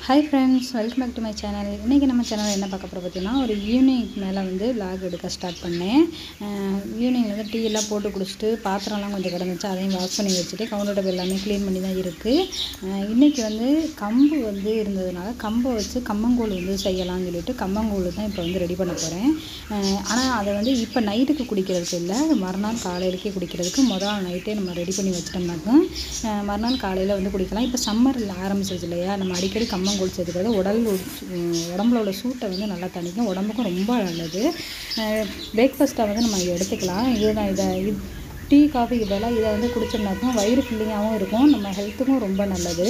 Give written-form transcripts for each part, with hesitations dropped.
Hi friends, welcome back to my channel. இன்றைக்கி நம்ம சேனலில் என்ன பார்க்க போகிறோம் பார்த்தீங்கன்னா, ஒரு ஈவினிங் மேலே வந்து விளாக் எடுக்க ஸ்டார்ட் பண்ணேன். ஈவினிங் வந்து டீ எல்லாம் போட்டு குடிச்சிட்டு பாத்திரம்லாம் கொஞ்சம் கிடந்துச்சு, அதையும் வாஷ் பண்ணி வச்சுட்டு கவுண்டர் டாப் எல்லாமே க்ளீன் பண்ணி தான் இருக்குது. இன்றைக்கி வந்து கம்பு வந்து இருந்ததுனால கம்பை வச்சு கம்மங்கூழ் வந்து செய்யலாம்னு சொல்லிட்டு கம்மங்கூழ் தான் இப்போ வந்து ரெடி பண்ண போகிறேன். ஆனால் அதை வந்து இப்போ நைட்டுக்கு குடிக்கிறதுக்கு இல்லை, மறுநாள் காலையிலக்கே குடிக்கிறதுக்கு முதல் நைட்டே நம்ம ரெடி பண்ணி வச்சிட்டோம்னாக்கா மறுநாள் காலையில் வந்து குடிக்கலாம். இப்போ சம்மரில் ஆரம்பிச்சிருச்சு இல்லையா, நம்ம அடிக்கடி கம்மங்கூழ் சேர்த்துக்கிறது உடம்புல உள்ள சூட்டை வந்து நல்லா தணிக்கும், உடம்புக்கும் ரொம்ப நல்லது. பிரேக்ஃபாஸ்ட்டாக வந்து நம்ம எடுத்துக்கலாம். இதுதான் டீ காஃபிக்கு பதிலாக இதை வந்து குடிச்சோம்னாக்கும் வயிறு ஃபில்லிங்காகவும் இருக்கும், நம்ம ஹெல்த்துக்கும் ரொம்ப நல்லது.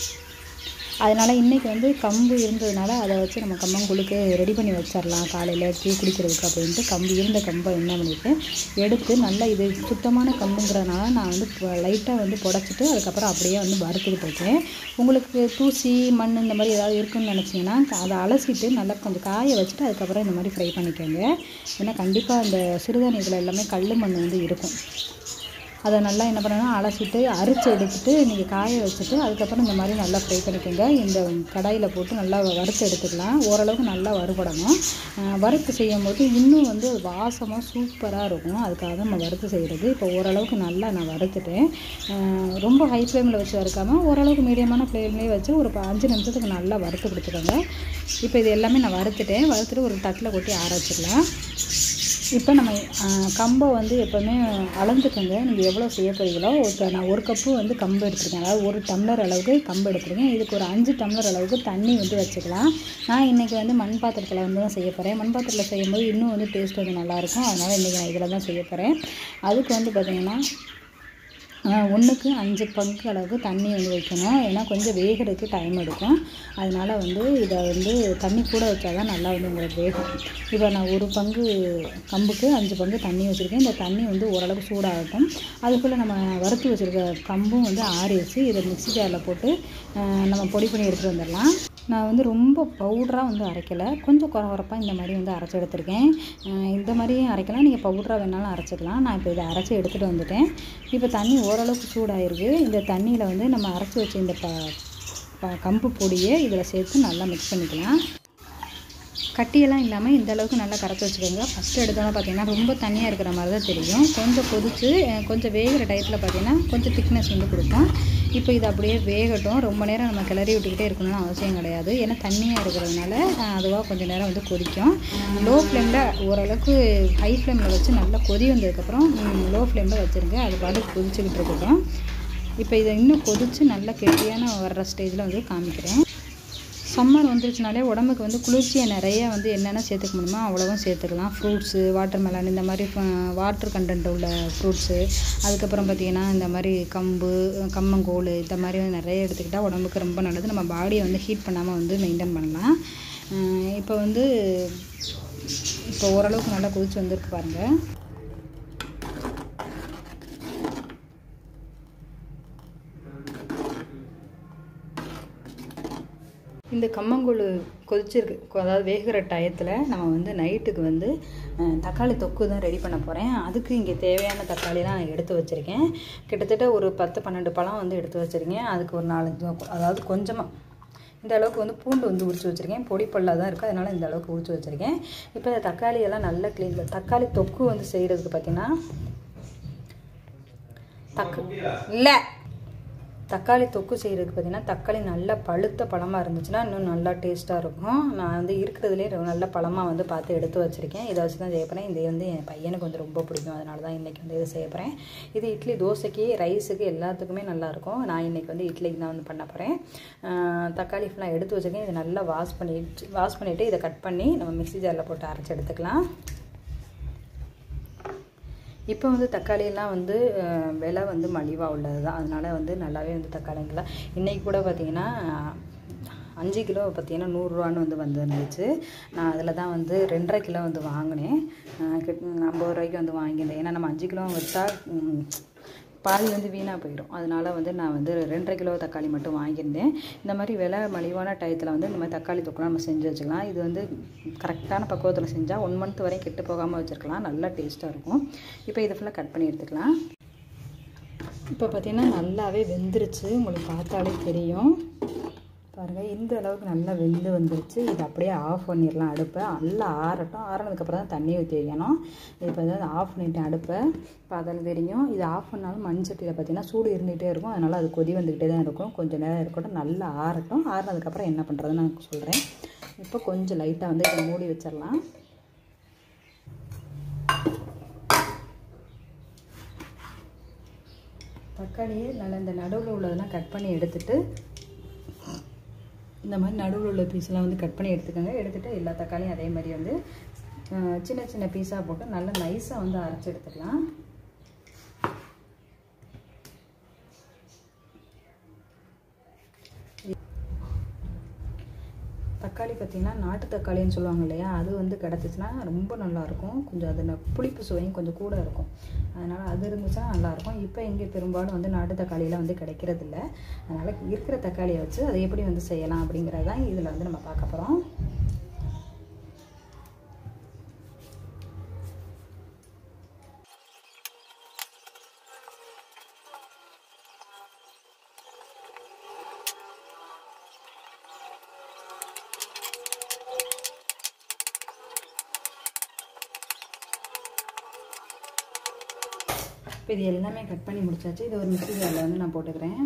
அதனால் இன்றைக்கி வந்து கம்பு இருந்ததுனால அதை வச்சு நம்ம கம்மங்கூழுக்கு ரெடி பண்ணி வச்சிடலாம் காலையில் டீ குடிக்கிறதுக்கு அப்படின்ட்டு இருந்த கம்பை என்ன பண்ணிவிட்டு எடுத்து நல்லா இது சுத்தமான கம்புங்கிறதுனால நான் வந்து லைட்டாக வந்து புடச்சிட்டு அதுக்கப்புறம் அப்படியே வந்து வறுத்துக்கிட்டு இருக்கேன். உங்களுக்கு தூசி மண் இந்த மாதிரி ஏதாவது இருக்குன்னு நினச்சிங்கன்னா அதை அலசிட்டு நல்லா கொஞ்சம் காய வச்சுட்டு அதுக்கப்புறம் இந்த மாதிரி ஃப்ரை பண்ணிக்கோங்க. ஏன்னா கண்டிப்பாக அந்த சிறுதானியத்தில் எல்லாமே கல் மண் வந்து இருக்கும். அதை நல்லா என்ன பண்ணணும், அலசிட்டு அரிச்சு எடுத்துகிட்டு நீங்கள் காய வச்சுட்டு அதுக்கப்புறம் இந்த மாதிரி நல்லா ஃப்ரை பண்ணிக்கோங்க. இந்த கடாயில் போட்டு நல்லா வறுத்து எடுத்துக்கலாம். ஓரளவுக்கு நல்லா வறுபடணும். வறுத்து செய்யும் போது இன்னும் வந்து வாசமாக சூப்பராக இருக்கும், அதுக்காக தான் நம்ம வறுத்து செய்கிறது. இப்போ ஓரளவுக்கு நல்லா நான் வறுத்துட்டேன். ரொம்ப ஹை ஃப்ளேமில் வச்சு வறுக்காமல் ஓரளவுக்கு மீடியமான ஃப்ளேம்லேயே வச்சு ஒரு 5 நிமிஷத்துக்கு நல்லா வறுத்து கொடுத்துக்கோங்க. இப்போ இது எல்லாமே நான் வறுத்துட்டு ஒரு தட்டில் கொட்டி ஆற வச்சுக்கலாம். இப்போ நம்ம கம்பை வந்து எப்போவுமே அளந்துக்கோங்க. நீங்கள் எவ்வளோ செய்ய போகிறீங்களோ, இப்போ நான் 1 கப்பு வந்து கம்பு எடுத்துருக்கேன், அதாவது 1 டம்ளர் அளவுக்கு கம்பு எடுத்துருக்கேன். இதுக்கு ஒரு 5 டம்ளர் அளவுக்கு தண்ணி வந்து வச்சுக்கலாம். நான் இன்றைக்கி வந்து மண் பாத்திரத்தில் வந்து தான் செய்ய போகிறேன். மண் பாத்திரத்தில் செய்யும்போது இன்னும் வந்து டேஸ்ட் வந்து நல்லாயிருக்கும். அதனால் இன்றைக்கி நான் இதில் தான் செய்ய போகிறேன். அதுக்கு வந்து பார்த்திங்கன்னா 1க்கு 5 பங்கு அளவுக்கு தண்ணி வந்து வைக்கணும். ஏன்னா கொஞ்சம் வேகிறதுக்கு டைம் எடுக்கும். அதனால் வந்து இதை வந்து தண்ணி கூட வச்சா தான் நல்லா வந்து உங்களுக்கு வேகும். இப்போ நான் 1 பங்கு கம்புக்கு 5 பங்கு தண்ணி வச்சுருக்கேன். இந்த தண்ணி வந்து ஓரளவுக்கு சூடாகட்டும். அதுக்குள்ளே நம்ம வறுத்து வச்சுருக்க கம்பும் வந்து ஆறிடுச்சு. இதை மிக்ஸி ஜாரில் போட்டு நம்ம பொடி பண்ணி எடுத்துகிட்டு வந்துடலாம். நான் வந்து ரொம்ப பவுடராக வந்து அரைக்கலை, கொஞ்சம் குறப்பாக இந்த மாதிரி வந்து அரைச்சி எடுத்துருக்கேன். இந்த மாதிரியும் அரைக்கலாம், நீங்கள் பவுடராக வேணாலும் அரைச்சிக்கலாம். நான் இப்போ இதை அரைச்சி எடுத்துகிட்டு வந்துட்டேன். இப்போ தண்ணி ஓரளவுக்கு சூடாகிருக்கு. இந்த தண்ணியில் வந்து நம்ம அரைச்சி வச்ச இந்த கம்பு பொடியை இதில் சேர்த்து நல்லா மிக்ஸ் பண்ணிக்கலாம். கட்டியெல்லாம் இல்லாமல் இந்த அளவுக்கு நல்லா கரைச்சி வச்சுக்கோங்க. ஃபஸ்ட்டு எடுத்தோன்னா பார்த்திங்கன்னா ரொம்ப தண்ணியாக இருக்கிற மாதிரி தான் தெரியும். கொஞ்சம் கொதித்து கொஞ்சம் வேகிற டயத்தில் பார்த்திங்கன்னா கொஞ்சம் திக்னஸ் வந்து கொடுக்கும். இப்போ இது அப்படியே வேகட்டும். ரொம்ப நேரம் நம்ம கிளறி விட்டுக்கிட்டே இருக்கணும்னு அவசியம் கிடையாது, ஏன்னா தண்ணியாக இருக்கிறதுனால அதுவாக கொஞ்சம் நேரம் வந்து கொதிக்கும். லோ ஃப்ளேமில் ஓரளவுக்கு ஹை ஃப்ளேமில் வச்சு நல்லா கொதி வந்ததுக்கப்புறம் லோ ஃப்ளேமில் வச்சுருங்க. அது பாட்டுக்கு கொதிச்சுக்கிட்டு இருக்கட்டும். இப்போ இதை இன்னும் கொதித்து நல்லா கெட்டியான வர்ற ஸ்டேஜில் வந்து காமிக்கிறேன். சம்மர் வந்துருச்சுனாலே உடம்புக்கு வந்து குளிர்ச்சியை நிறைய வந்து என்னென்ன சேர்த்துக்க முடியுமோ அவ்வளோவும் சேர்த்துக்கலாம். ஃப்ரூட்ஸு, வாட்டர் மெலன், இந்த மாதிரி வாட்டர் கண்டென்ட் உள்ள ஃப்ரூட்ஸு, அதுக்கப்புறம் பார்த்திங்கன்னா இந்த மாதிரி கம்பு, கம்மங்கூழ் இந்த மாதிரி வந்து நிறைய எடுத்துக்கிட்டால் உடம்புக்கு ரொம்ப நல்லது. நம்ம பாடியை வந்து ஹீட் பண்ணாமல் வந்து மெயின்டைன் பண்ணலாம். இப்போ ஓரளவுக்கு நல்லா கொதிச்சு வந்துருக்கு பாருங்கள். இந்த கம்மங்கூழ் கொதிச்சிருக்கு, அதாவது வேகிற டயத்தில் நம்ம வந்து நைட்டுக்கு வந்து தக்காளி தொக்கு தான் ரெடி பண்ண போகிறேன். அதுக்கு இங்கே தேவையான தக்காளிலாம் நான் எடுத்து வச்சுருக்கேன். கிட்டத்தட்ட ஒரு 10-12 பழம் வந்து எடுத்து வச்சுருக்கேன். அதுக்கு ஒரு 4, அதாவது கொஞ்சமாக இந்த அளவுக்கு வந்து பூண்டு வந்து உரிச்சு வச்சுருக்கேன். பொடி பல்லாக தான் இருக்குது, அதனால் இந்த அளவுக்கு உரிச்சு வச்சுருக்கேன். இப்போ தக்காளியெல்லாம் நல்லா க்ளீன். தக்காளி தொக்கு வந்து செய்கிறதுக்கு பார்த்திங்கன்னா தக்காளி தொக்கு செய்கிறதுக்கு பார்த்திங்கன்னா தக்காளி நல்லா பழுத்த பழமாக இருந்துச்சுன்னா இன்னும் நல்லா டேஸ்ட்டாக இருக்கும். நான் வந்து இருக்கிறதுலே நல்ல பழமாக வந்து பார்த்து எடுத்து வச்சுருக்கேன். இதை வச்சு தான் செய்ய போகிறேன். இது வந்து என் பையனுக்கு வந்து ரொம்ப பிடிக்கும், அதனால தான் இன்றைக்கி வந்து இதை செய்ய போகிறேன். இது இட்லி, தோசைக்கு, ரைஸுக்கு எல்லாத்துக்குமே நல்லாயிருக்கும். நான் இன்றைக்கி வந்து இட்லிக்கு தான் வந்து பண்ண போகிறேன். தக்காளி ஃபுல்லாக எடுத்து வச்சுருக்கேன். இதை நல்லா வாஷ் பண்ணிவிட்டு இதை கட் பண்ணி நம்ம மிக்ஸி ஜாரில் போட்டு அரைச்சி எடுத்துக்கலாம். இப்போ வந்து தக்காளியெல்லாம் வந்து விலை வந்து மலிவாக உள்ளது தான், அதனால் வந்து நல்லாவே வந்து தக்காளிங்கெல்லாம் இன்றைக்கி கூட பார்த்திங்கன்னா 5 கிலோ பார்த்திங்கன்னா 100 ரூபான்னு வந்து வந்துருந்துச்சு. நான் அதில் தான் வந்து 2.5 கிலோ வந்து வாங்கினேன். 50 ரூபாய்க்கு வந்து வாங்கியிருந்தேன். ஏன்னா நம்ம 5 கிலோ வச்சா பாதி வந்து வீணாக போயிடும், அதனால் வந்து நான் வந்து 2.5 கிலோ தக்காளி மட்டும் வாங்கியிருந்தேன். இந்த மாதிரி விலை மலிவான டயத்தில் வந்து இந்த மாதிரி தக்காளி தொக்குலாம் நம்ம செஞ்சு வச்சுக்கலாம். இது வந்து கரெக்டான பக்குவத்தில் செஞ்சால் 1 மந்த் வரையும் கெட்டு போகாமல் வச்சுருக்கலாம், நல்லா டேஸ்ட்டாக இருக்கும். இப்போ இதை ஃபுல்லாக கட் பண்ணி எடுத்துக்கலாம். இப்போ பார்த்திங்கன்னா நல்லாவே வெந்துருச்சு, உங்களுக்கு பார்த்தாலே தெரியும். பாருங்கள் இந்த அளவுக்கு நல்லா வெந்து வந்துருச்சு. இது அப்படியே ஆஃப் பண்ணிடலாம் அடுப்பை. நல்லா ஆறட்டும். ஆறினதுக்கப்புறம் தான் தண்ணி ஊற்றி வைக்கணும். இப்போ வந்து ஆஃப் பண்ணிவிட்டேன் அடுப்பை. இப்போ அதில் தெரியும். இது ஆஃப் பண்ணாலும் மண் சட்டியில் பார்த்திங்கன்னா சூடு இருந்துகிட்டே இருக்கும். அதனால் அது கொதி வந்துக்கிட்டே தான் இருக்கும். கொஞ்சம் நேரம் இருக்கட்டும். நல்லா ஆறட்டும். ஆறினதுக்கப்புறம் என்ன பண்ணுறதுன்னு நான் சொல்கிறேன். இப்போ கொஞ்சம் லைட்டாக வந்து இதை மூடி வச்சிடலாம். தக்காளியே நல்லா இந்த நடுவில் உள்ளதெல்லாம் கட் பண்ணி எடுத்துகிட்டு இந்த மாதிரி நடுவில் உள்ள பீஸெல்லாம் வந்து கட் பண்ணி எடுத்துக்கோங்க. எடுத்துகிட்டு எல்லா தக்காளியும் அதே மாதிரி வந்து சின்ன சின்ன பீஸாக போட்டு நல்லா நைஸாக வந்து அரைச்சி எடுத்துக்கலாம். தக்காளி பார்த்திங்கன்னா நாட்டு தக்காளின்னு சொல்லுவாங்க இல்லையா, அது வந்து கிடச்சிச்சின்னா ரொம்ப நல்லாயிருக்கும். கொஞ்சம் அதில் புளிப்பு சுவையும் கொஞ்சம் கூட இருக்கும். அதனால் அது இருந்துச்சுன்னா நல்லாயிருக்கும். இப்போ இங்கே பெரும்பாலும் வந்து நாட்டு தக்காளியெலாம் வந்து கிடைக்கிறதில்ல. அதனால் இருக்கிற தக்காளியை வச்சு அதை எப்படி வந்து செய்யலாம் அப்படிங்கிறது தான் இதில் வந்து நம்ம பார்க்க போகிறோம். இப்போ இது எல்லாமே கட் பண்ணி முடிச்சாச்சு. இது ஒரு மிக்ஸி ஜாரில் வந்து நான் போட்டுக்கிறேன்.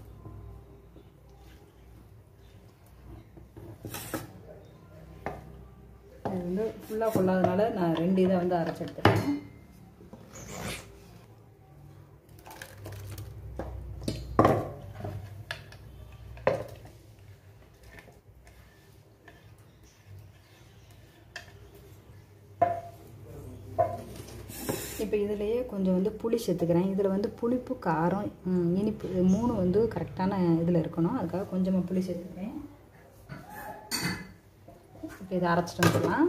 இது வந்து ஃபுல்லாக கொள்ளாதனால நான் 2 இதை வந்து அரைச்சி எடுத்துக்கிறேன். இப்போ இதிலேயே கொஞ்சம் வந்து புளி சேர்த்துக்கிறேன். இதில் வந்து புளிப்பு, காரம், இனிப்பு 3 வந்து கரெக்டான இதில் இருக்கணும். அதுக்காக கொஞ்சமாக புளி சேர்த்துக்கிறேன். இப்போ இதை அரைச்சிட்டு வந்துடலாம்.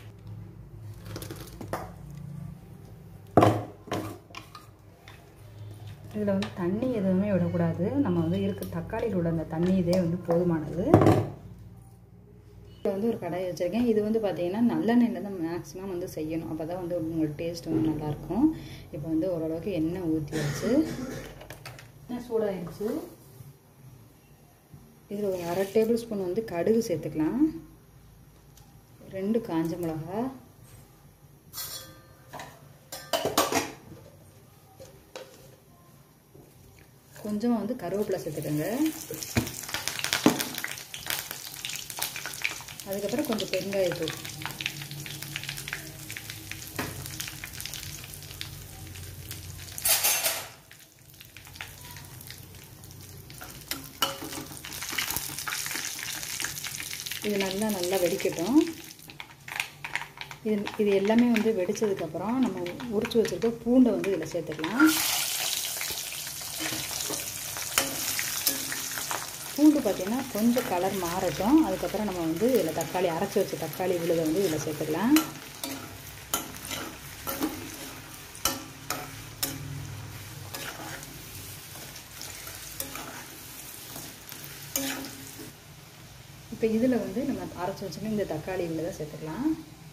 இதில் வந்து தண்ணி எதுவுமே விடக்கூடாது. நம்ம வந்து தக்காளியில் உள்ள அந்த தண்ணி இதே வந்து போதுமானது. வந்து ஒரு கடாய் வச்சுருக்கேன். இது வந்து பார்த்திங்கன்னா நல்லெண்ணெயில் தான் மேக்ஸிமம் வந்து செய்யணும். அப்போ தான் வந்து உங்களுக்கு டேஸ்ட் வந்து நல்லாயிருக்கும். இப்போ வந்து ஓரளவுக்கு எண்ணெய் ஊற்றியாச்சு. எண்ணெய் சூடாகிடுச்சு. இதில் ஒரு 1/2 டேபிள் ஸ்பூன் வந்து கடுகு சேர்த்துக்கலாம். 2 காஞ்ச மிளகா, கொஞ்சமாக வந்து கருவேப்பிலை சேர்த்துக்கோங்க. அதுக்கப்புறம் கொஞ்சம் பெருங்காயத்தூள். இது நல்லா வெடிக்கட்டும். இது எல்லாமே வந்து வெடித்ததுக்கப்புறம் நம்ம உரிச்சு வச்சுருக்க பூண்டை வந்து இதில் சேர்த்துக்கலாம். பூண்டு பார்த்திங்கன்னா கொஞ்சம் கலர் மாறட்டும். அதுக்கப்புறம் நம்ம வந்து இதில் அரைச்சி வச்ச தக்காளி விழுதை வந்து இதில் சேர்த்துக்கலாம். இப்போ இதில் வந்து நம்ம அரைச்சி வச்சுக்க இந்த தக்காளி விழுதை சேர்த்துக்கலாம்.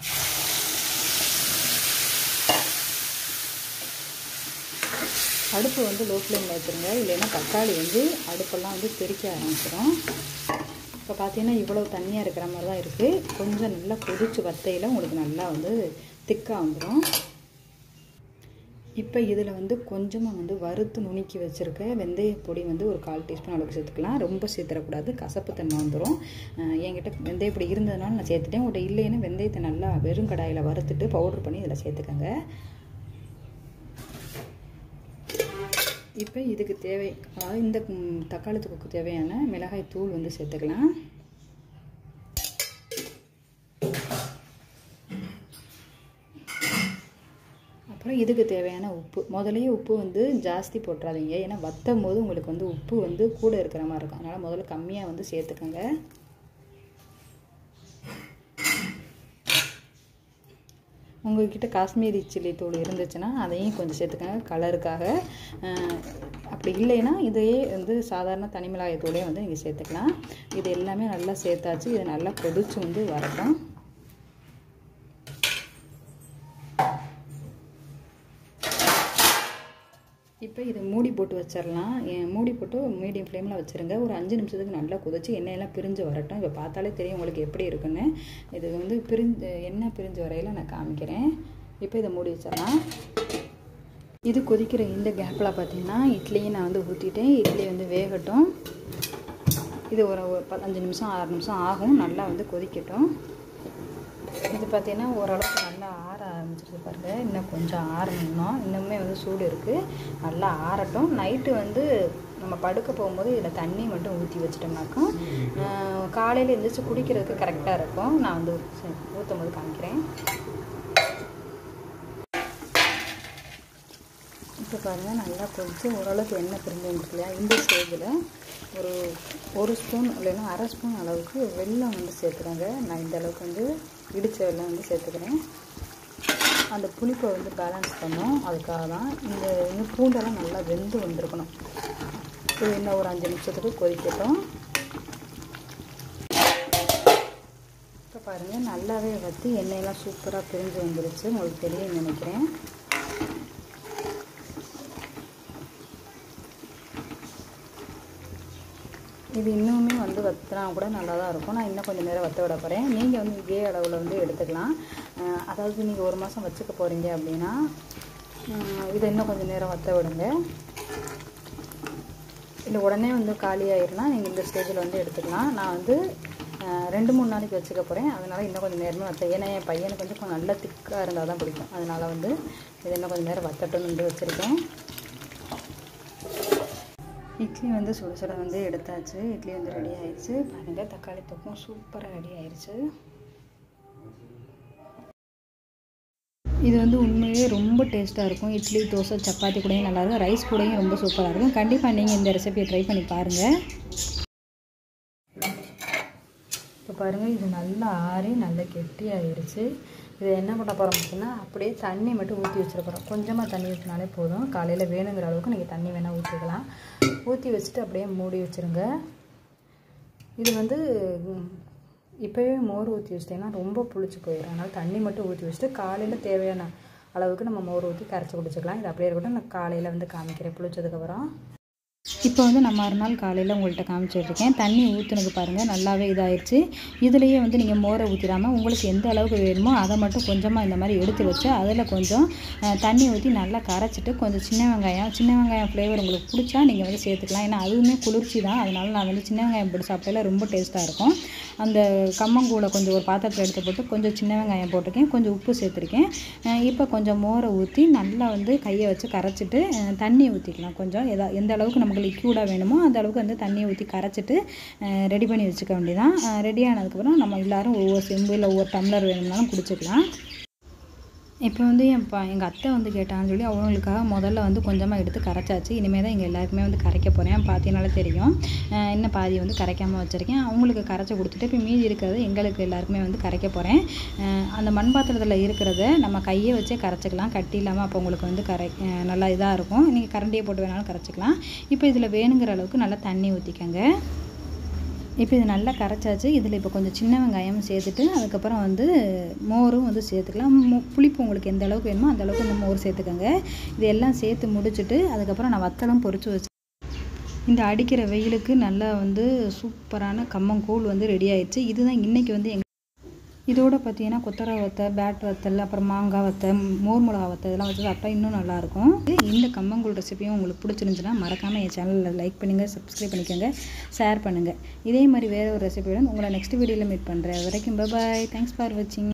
அடுப்பு வந்து லோ ஃப்ளேமில் வச்சுருங்க. இல்லைன்னா தக்காளி வந்து அடுப்பெல்லாம் வந்து தெறிக்க ஆரம்பிச்சிடும். இப்போ பார்த்தீங்கன்னா இவ்வளோ தண்ணியாக இருக்கிற மாதிரி தான் இருக்குது. கொஞ்சம் நல்லா கொதிச்சு வத்தையில் உங்களுக்கு நல்லா வந்து திக்காக வந்துடும். இப்போ இதில் வந்து கொஞ்சமாக வந்து வறுத்து நுணுக்கி வச்சுருக்க வெந்தய பொடி வந்து ஒரு 1/4 டீஸ்பூன் அளவுக்கு சேர்த்துக்கலாம். ரொம்ப சேர்த்துடக்கூடாது, கசப்பு தன்மை வந்துடும். என்கிட்ட வெந்தய பொடி இருந்ததுனால நான் சேர்த்துட்டேன். உங்கள்கிட்ட இல்லைன்னா வெந்தயத்தை நல்லா வெறும் கடாயில் வறுத்துட்டு பவுடர் பண்ணி இதில் சேர்த்துக்கோங்க. இப்போ இதுக்கு தேவை, அதாவது இந்த தக்காளி தொக்குக்கு தேவையான மிளகாய் தூள் வந்து சேர்த்துக்கலாம். அப்புறம் இதுக்கு தேவையான உப்பு. முதலையே உப்பு வந்து ஜாஸ்தி போட்டுறாதீங்க. ஏன்னா வற்றும் போது உங்களுக்கு வந்து உப்பு வந்து கூட இருக்கிற மாதிரி இருக்கும். அதனால் முதல்ல கம்மியாக வந்து சேர்த்துக்கோங்க. உங்கள்கிட்ட காஷ்மீரி சில்லி தூள் இருந்துச்சுன்னா அதையும் கொஞ்சம் சேர்த்துக்கோங்க கலருக்காக. அப்படி இல்லைன்னா இதையே வந்து சாதாரண தனி மிளகாய் தூளே வந்து நீங்கள் சேர்த்துக்கலாம். இது எல்லாமே நல்லா சேர்த்தாச்சு. இது நல்லா கொதிச்சு வந்து வரட்டும். இப்போ இதை மூடி போட்டு வச்சிடலாம். மூடி போட்டு மீடியம் ஃப்ளேமில் வச்சுருங்க. ஒரு 5 நிமிஷத்துக்கு நல்லா கொதிச்சு எண்ணெயெல்லாம் பிரிஞ்சு வரட்டும். இப்போ பார்த்தாலே தெரியும் உங்களுக்கு எப்படி இருக்குன்னு. இது வந்து எண்ணெய் பிரிஞ்சு வரையில் நான் காமிக்கிறேன். இப்போ இதை மூடி வச்சிடலாம். இது கொதிக்கிற இந்த கேப்பில் பார்த்தீங்கன்னா இட்லியும் நான் வந்து ஊற்றிட்டேன். இட்லி வந்து வேகட்டும். இது ஒரு 5 நிமிஷம் 6 நிமிஷம் ஆகும். நல்லா வந்து கொதிக்கட்டும். இது பார்த்திங்கன்னா ஓரளவுக்கு நல்லா ஆற ஆரம்பிச்சிருக்கு பாருங்கள். இன்னும் கொஞ்சம் ஆறணும். இன்னுமே வந்து சூடு இருக்குது. நல்லா ஆறட்டும். நைட்டு வந்து நம்ம படுக்க போகும்போது இதில் தண்ணி மட்டும் ஊற்றி வச்சிட்டோம்னாக்கா காலையில் எழுந்திரிச்சு குடிக்கிறதுக்கு கரெக்டாக இருக்கும். நான் வந்து ஊற்றும் போது காமிக்கிறேன். இப்போ பாருங்கள் நல்லா கொஞ்சம் ஓரளவுக்கு எண்ணெய் பிரிஞ்சு வந்துருக்கு இல்லையா? இந்த ஸ்டேஜில் ஒரு ஸ்பூன் இல்லைன்னா அரை ஸ்பூன் அளவுக்கு வெல்லம் வந்து சேர்த்துக்கிறேங்க. நான் இந்த அளவுக்கு வந்து இடித்த வெல்லம் வந்து சேர்த்துக்கிறேன். அந்த புளிப்பை வந்து பேலன்ஸ் பண்ணோம். அதுக்காக தான் இந்த பூண்டெல்லாம் நல்லா வெந்து வந்திருக்கணும். இது இன்னும் ஒரு 5 நிமிஷத்துக்கு கொதிக்கட்டும். இப்போ பாருங்கள் நல்லாவே வற்றி எண்ணெயெல்லாம் சூப்பராக பிரிஞ்சு வந்துருச்சு. உங்களுக்கு தெரியும்னு நினைக்கிறேன். இது இன்னுமே வந்து வற்றினா கூட நல்லா தான் இருக்கும். நான் இன்னும் கொஞ்சம் நேரம் வற்ற விட போகிறேன். நீங்கள் வந்து இதே அளவில் வந்து எடுத்துக்கலாம். அதாவது நீங்கள் 1 மாதம் வச்சுக்க போகிறீங்க அப்படின்னா இதை இன்னும் கொஞ்சம் நேரம் வற்ற விடுங்க. இல்லை உடனே வந்து காலியாகிடலாம். நீங்கள் இந்த ஸ்டேஜில் வந்து எடுத்துக்கலாம். நான் வந்து 2-3 நாளைக்கு வச்சுக்க போகிறேன். அதனால் இன்னும் கொஞ்சம் நேரமே ஏன்னா என் பையனுக்கு வந்து கொஞ்சம் நல்லா திக்காக இருந்தால் தான் பிடிக்கும். அதனால் வந்து இதை இன்னும் கொஞ்சம் நேரம் வற்றட்டும்னு வந்து வச்சுருக்கேன். இட்லி வந்து சுட சுட வந்து எடுத்தாச்சு. இட்லி வந்து ரெடி ஆயிடுச்சு. பாருங்கள் தக்காளி தொக்கும் சூப்பராக ரெடி ஆயிடுச்சு. இது வந்து உண்மையிலே ரொம்ப டேஸ்ட்டாக இருக்கும். இட்லி தோசை சப்பாத்தி கூடயும் நல்லாயிருக்கும். ரைஸ் கூடயும் ரொம்ப சூப்பராக இருக்கும். கண்டிப்பாக நீங்கள் இந்த ரெசிபியை ட்ரை பண்ணி பாருங்கள். இப்போ பாருங்கள் இது நல்லா ஆறி நல்லா கெட்டியாகிடுச்சு. இது என்ன பண்ண போகிறோம் அப்படின்னா அப்படியே தண்ணி மட்டும் ஊற்றி வச்சுருக்கிறோம். கொஞ்சமாக தண்ணி ஊற்றினாலே போதும். காலையில் வேணுங்கிற அளவுக்கு நீங்கள் தண்ணி வேணால் ஊற்றிக்கலாம். ஊற்றி வச்சுட்டு அப்படியே மூடி வச்சுருங்க. இது வந்து இப்போவே மோர் ஊற்றி வச்சிட்டிங்கன்னா ரொம்ப புளிச்சு போயிடும். அதனால் தண்ணி மட்டும் ஊற்றி வச்சுட்டு காலையில் தேவையான அளவுக்கு நம்ம மோர் ஊற்றி கரைச்சி குடிச்சிக்கலாம். இது அப்படியே இருக்கட்டும். நான் காலையில் வந்து காமிக்கிறேன் புளிச்சதுக்கப்புறம். இப்போ வந்து நான் மறுநாள் காலையில் உங்கள்கிட்ட காமிச்சிட்ருக்கேன். தண்ணி ஊற்றுனது பாருங்கள் நல்லாவே இதாகிடுச்சு. இதுலேயே வந்து நீங்கள் மோரை ஊற்றிடாமல் உங்களுக்கு எந்த அளவுக்கு வேணுமோ அதை மட்டும் கொஞ்சமாக இந்த மாதிரி எடுத்து வச்சு அதில் கொஞ்சம் தண்ணி ஊற்றி நல்லா கரைச்சிட்டு கொஞ்சம் சின்ன வெங்காயம் ஃப்ளேவர் உங்களுக்கு பிடிச்சா நீங்கள் வந்து சேர்த்துக்கலாம். ஏன்னா அதுவுமே குளிர்ச்சி தான். அதனால நான் வந்து சின்ன வெங்காயம் போட்டு சாப்பிட்டால ரொம்ப டேஸ்ட்டாக இருக்கும். அந்த கம்மங்கூழை கொஞ்சம் ஒரு பாத்திரத்தில் எடுத்து போட்டு கொஞ்சம் சின்ன வெங்காயம் போட்டிருக்கேன். கொஞ்சம் உப்பு சேர்த்துருக்கேன். இப்போ கொஞ்சம் மோரை ஊற்றி நல்லா வந்து கையை வச்சு கரைச்சிட்டு தண்ணி ஊற்றிக்கலாம். கொஞ்சம் எந்த அளவுக்கு நமக்கு லிக்யூடாக வேணுமோ அந்த அளவுக்கு வந்து தண்ணியை ஊற்றி கரைச்சிட்டு ரெடி பண்ணி வச்சுக்க வேண்டியதான். ரெடி ஆனதுக்கப்புறம் நம்ம எல்லோரும் ஒவ்வொரு செம்பு இல்லை ஒவ்வொரு டம்ளர் வேணும்னாலும் குடிச்சிக்கலாம். இப்போ வந்து எங்கள் அத்தை வந்து கேட்டான்னு சொல்லி அவங்களுக்காக முதல்ல வந்து கொஞ்சமாக எடுத்து கரைச்சாச்சு. இனிமேல் தான் எங்கள் எல்லாருக்குமே வந்து கரைக்க போகிறேன். பார்த்தீங்கனாலே தெரியும். இன்னும் பாதி வந்து கரைக்காமல் வச்சுருக்கேன். அவங்களுக்கு கரைச்சி கொடுத்துட்டு இப்போ மீதி இருக்கிறது எங்களுக்கு எல்லாருக்குமே வந்து கரைக்க போகிறேன். அந்த மண் பாத்திரத்தில் இருக்கிறத நம்ம கையை வச்சே கரைச்சிக்கலாம். கட்டி இல்லாமல் அப்போ உங்களுக்கு வந்து நல்லா இதாக இருக்கும். நீங்கள் கரண்டியை போட்டு வேணாலும் கரைச்சிக்கலாம். இப்போ இதில் வேணுங்கிற அளவுக்கு நல்லா தண்ணி ஊற்றிக்கங்க. இப்போ இது நல்லா கரைச்சாச்சு. இதில் இப்போ கொஞ்சம் சின்ன வெங்காயம் சேர்த்துட்டு அதுக்கப்புறம் வந்து மோரும் வந்து சேர்த்துக்கலாம். புளிப்பு உங்களுக்கு எந்த அளவுக்கு வேணுமோ அந்த அளவுக்கு இந்த மோர் சேர்த்துக்கோங்க. இது எல்லாம் சேர்த்து முடிச்சுட்டு அதுக்கப்புறம் நான் வத்தலும் பொரிச்சு வச்சு இந்த அடிக்கிற வெயிலுக்கு நல்லா வந்து சூப்பரான கம்மங்கூழ் வந்து ரெடி ஆயிடுச்சு. இதுதான் இன்றைக்கி வந்து இதோட பார்த்தீங்கன்னா கொத்தரை வத்தை, பேட் வத்தல், அப்புறம் மாங்காய் வத்தை, மோர் மிளகா வத்தை இதெல்லாம் வச்சு சாப்பிட்டா இன்னும் நல்லாயிருக்கும். இந்த கம்மங்கூழ் ரெசிபியும் உங்களுக்கு பிடிச்சிருந்துச்சுன்னா மறக்காமல் என் சேனலில் லைக் பண்ணுங்கள், சப்ஸ்கிரைப் பண்ணிக்கோங்க, ஷேர் பண்ணுங்கள். இதே மாதிரி வேறு ஒரு ரெசிபியுடன் உங்களை நெக்ஸ்ட் வீடியோவில் மீட் பண்ணுறேன். வரைக்கும் பாய். தேங்க்ஸ் ஃபார் வாட்சிங்.